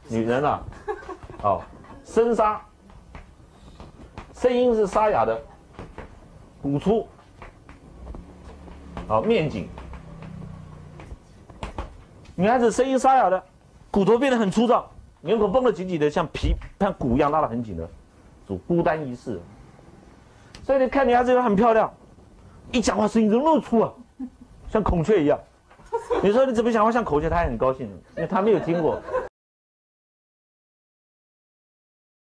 女人啊，哦，声沙，声音是沙哑的，骨粗，好，面紧。女孩子声音沙哑的，骨头变得很粗糙，脸孔绷得紧紧的，像骨一样拉得很紧的，属孤单一世。所以你看女孩子很漂亮，一讲话声音怎么那么粗啊，像孔雀一样。你说你怎么讲话像孔雀，她也很高兴，因为她没有听过。